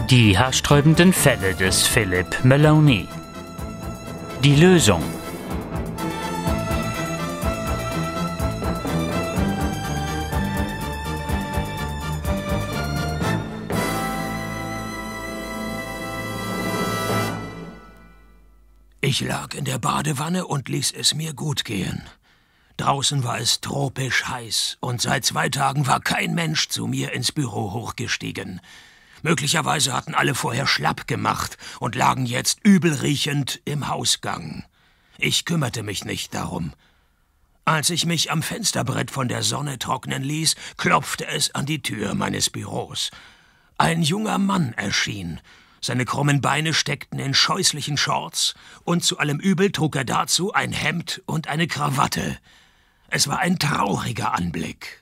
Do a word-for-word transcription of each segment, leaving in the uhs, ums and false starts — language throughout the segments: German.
Die haarsträubenden Fälle des Philip Maloney. Die Lösung. Ich lag in der Badewanne und ließ es mir gut gehen. Draußen war es tropisch heiß und seit zwei Tagen war kein Mensch zu mir ins Büro hochgestiegen. Möglicherweise hatten alle vorher schlapp gemacht und lagen jetzt übelriechend im Hausgang. Ich kümmerte mich nicht darum. Als ich mich am Fensterbrett von der Sonne trocknen ließ, klopfte es an die Tür meines Büros. Ein junger Mann erschien. Seine krummen Beine steckten in scheußlichen Shorts, und zu allem Übel trug er dazu ein Hemd und eine Krawatte. Es war ein trauriger Anblick.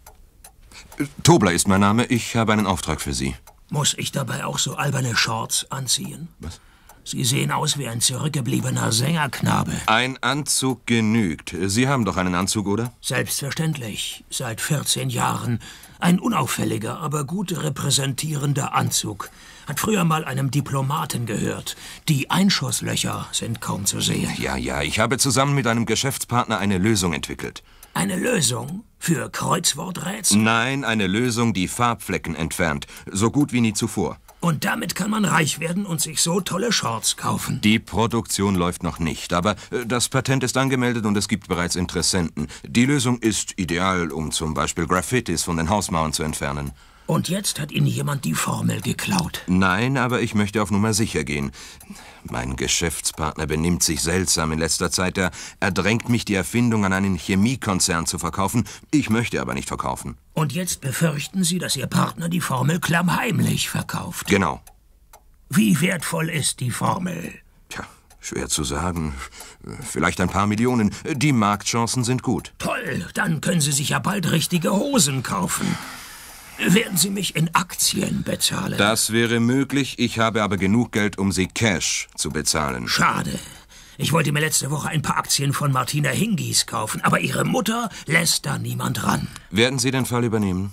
Tobler ist mein Name. Ich habe einen Auftrag für Sie. Muss ich dabei auch so alberne Shorts anziehen? Was? Sie sehen aus wie ein zurückgebliebener Sängerknabe. Ein Anzug genügt. Sie haben doch einen Anzug, oder? Selbstverständlich. Seit vierzehn Jahren. Ein unauffälliger, aber gut repräsentierender Anzug. Hat früher mal einem Diplomaten gehört. Die Einschusslöcher sind kaum zu sehen. Ja, ja, ich habe zusammen mit einem Geschäftspartner eine Lösung entwickelt. Eine Lösung? Für Kreuzworträtsel? Nein, eine Lösung, die Farbflecken entfernt. So gut wie nie zuvor. Und damit kann man reich werden und sich so tolle Shorts kaufen. Die Produktion läuft noch nicht, aber äh, das Patent ist angemeldet und es gibt bereits Interessenten. Die Lösung ist ideal, um zum Beispiel Graffitis von den Hausmauern zu entfernen. Und jetzt hat Ihnen jemand die Formel geklaut? Nein, aber ich möchte auf Nummer sicher gehen. Mein Geschäftspartner benimmt sich seltsam in letzter Zeit. Er, er drängt mich, die Erfindung an einen Chemiekonzern zu verkaufen. Ich möchte aber nicht verkaufen. Und jetzt befürchten Sie, dass Ihr Partner die Formel klammheimlich verkauft? Genau. Wie wertvoll ist die Formel? Tja, schwer zu sagen. Vielleicht ein paar Millionen. Die Marktchancen sind gut. Toll, dann können Sie sich ja bald richtige Hosen kaufen. Werden Sie mich in Aktien bezahlen? Das wäre möglich, ich habe aber genug Geld, um Sie Cash zu bezahlen. Schade. Ich wollte mir letzte Woche ein paar Aktien von Martina Hingis kaufen, aber Ihre Mutter lässt da niemand ran. Werden Sie den Fall übernehmen?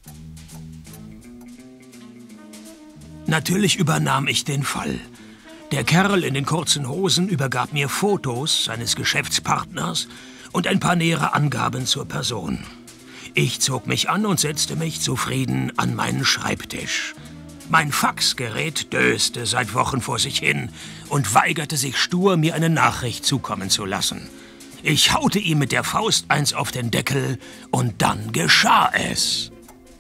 Natürlich übernahm ich den Fall. Der Kerl in den kurzen Hosen übergab mir Fotos seines Geschäftspartners und ein paar nähere Angaben zur Person. Ich zog mich an und setzte mich zufrieden an meinen Schreibtisch. Mein Faxgerät döste seit Wochen vor sich hin und weigerte sich stur, mir eine Nachricht zukommen zu lassen. Ich haute ihm mit der Faust eins auf den Deckel und dann geschah es.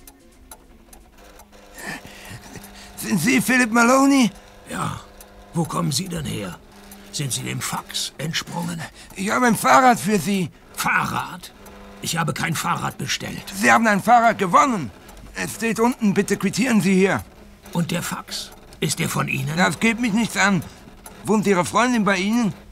Sind Sie Philip Maloney? Ja, wo kommen Sie denn her? Sind Sie dem Fax entsprungen? Ich habe ein Fahrrad für Sie. Fahrrad? Ich habe kein Fahrrad bestellt. Sie haben ein Fahrrad gewonnen. Es steht unten, bitte quittieren Sie hier. Und der Fax? Ist der von Ihnen? Das geht mich nichts an. Wohnt Ihre Freundin bei Ihnen?